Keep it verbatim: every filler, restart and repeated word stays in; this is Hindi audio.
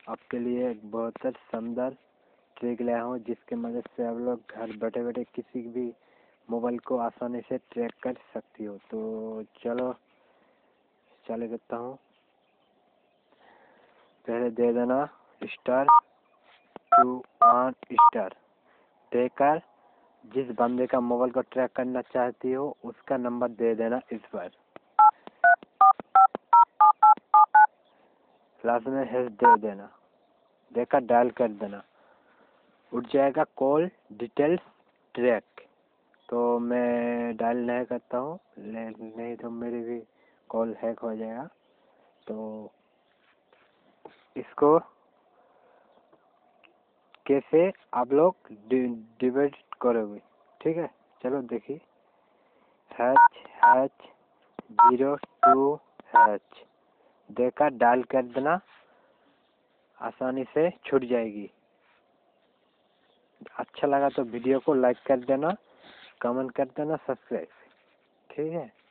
आपके लिए एक बहुत ही शानदार ट्रिक लाया हूँ, जिसके मदद से आप लोग घर बैठे बैठे किसी भी मोबाइल को आसानी से ट्रैक कर सकती हो। तो चलो चालू करता हूँ। पहले दे देना स्टार टू वन स्टार देकर जिस बंदे का मोबाइल को ट्रैक करना चाहती हो उसका नंबर दे देना इस पर। लास्ट में हैश दे देना, देकर डायल कर देना, उठ जाएगा कॉल डिटेल्स ट्रैक। तो मैं डायल नहीं करता हूँ, नहीं तो मेरी भी कॉल हैक हो जाएगा। तो इसको कैसे आप लोग डिवाइड करोगे, ठीक है? चलो देखिए, H H zero two H देकर डायल कर देना, आसानी से छूट जाएगी। अच्छा लगा तो वीडियो को लाइक कर देना, कमेंट कर देना, सब्सक्राइब, ठीक है?